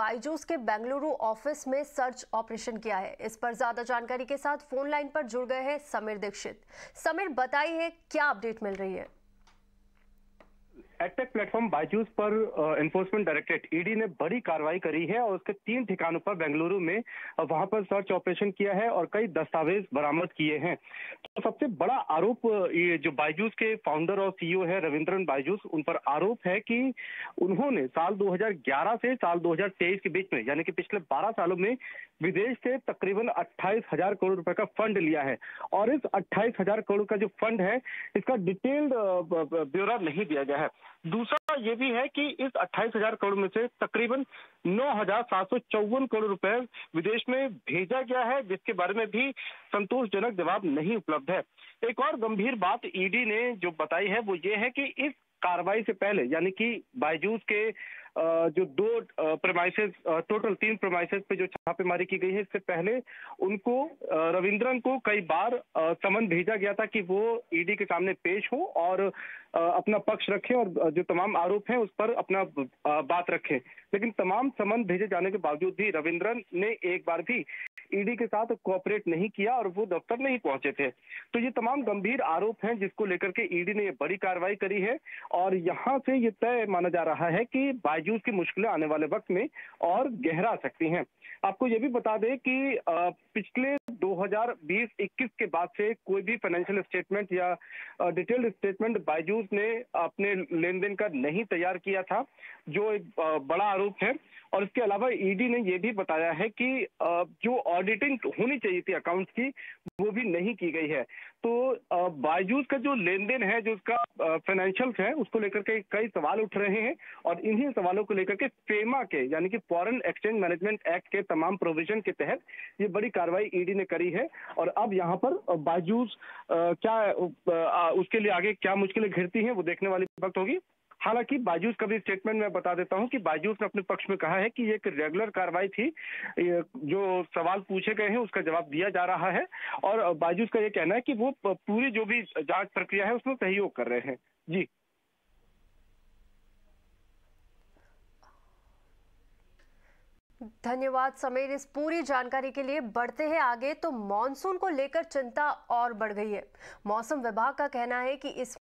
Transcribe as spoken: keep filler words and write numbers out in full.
बायजूस के बेंगलुरु ऑफिस में search operation किया है। इस पर ज्यादा जानकारी के साथ फोन लाइन पर जुड़ गए हैं समीर दीक्षित। समीर, बताइए क्या अपडेट मिल रही है? एडटेक प्लेटफॉर्म बायजूस पर एनफोर्समेंट डायरेक्टरेट ईडी ने बड़ी कार्रवाई करी है और उसके तीन ठिकानों पर बेंगलुरु में वहां पर सर्च ऑपरेशन किया है और कई दस्तावेज बरामद किए हैं। तो सबसे बड़ा आरोप ये जो बायजूस के फाउंडर और सीईओ है रविंद्रन बायजूस, उन पर आरोप है कि उन्होंने साल दो हज़ार ग्यारह से साल दो हज़ार तेईस के बीच में, यानी कि पिछले बारह सालों में विदेश से तकरीबन अट्ठाईस हजार करोड़ रुपए का फंड लिया है। और इस अट्ठाईस हजार करोड़ का जो फंड है, इसका डिटेल्ड ब्यौरा नहीं दिया गया है। दूसरा ये भी है कि इस अट्ठाईस हजार करोड़ में से तकरीबन नौ हजार सात सौ चौवन करोड़ रुपए विदेश में भेजा गया है, जिसके बारे में भी संतोषजनक जवाब नहीं उपलब्ध है। एक और गंभीर बात ईडी ने जो बताई है वो ये है कि इस कार्रवाई से पहले, यानी कि बायजूस के जो दो प्रेमाइसेस, टोटल तीन प्रेमाइसेस पे जो छापेमारी की गई है, इससे पहले उनको रविंद्रन को कई बार समन भेजा गया था कि वो ईडी के सामने पेश हो और अपना पक्ष रखें और जो तमाम आरोप हैं उस पर अपना बात रखें। लेकिन तमाम समन भेजे जाने के बावजूद भी रविंद्रन ने एक बार भी ईडी के साथ कोऑपरेट नहीं किया और वो दफ्तर नहीं पहुंचे थे। तो ये तमाम गंभीर आरोप हैं जिसको लेकर के ईडी ने ये बड़ी कार्रवाई करी है और यहाँ से ये तय माना जा रहा है कि बायजूस की मुश्किलें आने वाले वक्त में और गहरा सकती हैं। आपको ये भी बता दें कि पिछले दो हज़ार बीस इक्कीस के बाद से कोई भी फाइनेंशियल स्टेटमेंट या डिटेल्ड स्टेटमेंट बायजूस ने अपने लेन देन का नहीं तैयार किया था, जो एक बड़ा आरोप है। और इसके अलावा ईडी ने यह भी बताया है कि जो ऑडिटिंग होनी चाहिए थी अकाउंट्स की, वो भी नहीं की गई है। तो बायजूस का जो लेन देन है, जो उसका फाइनेंशियल्स है, उसको लेकर के कई सवाल उठ रहे हैं और इन्हीं सवालों को लेकर के फेमा के, यानी कि फॉरेन एक्सचेंज मैनेजमेंट एक्ट के तमाम प्रोविजन के तहत ये बड़ी कार्रवाई ईडी ने करी है। और अब यहाँ पर बायजूस क्या उसके लिए आगे क्या मुश्किलें घिरती हैं वो देखने वाली वक्त होगी। हालांकि बायजूस का भी स्टेटमेंट मैं बता देता हूं कि बायजूस ने अपने पक्ष में कहा है कि ये एक रेगुलर कार्रवाई थी, जो सवाल पूछे गए हैं उसका जवाब दिया जा रहा है और बायजूस का ये कहना है कि वो पूरी जो भी जांच प्रक्रिया है उसमें सहयोग कर रहे हैं। जी धन्यवाद समीर, इस पूरी जानकारी के लिए। बढ़ते हैं आगे तो मॉनसून को लेकर चिंता और बढ़ गई है। मौसम विभाग का कहना है कि इस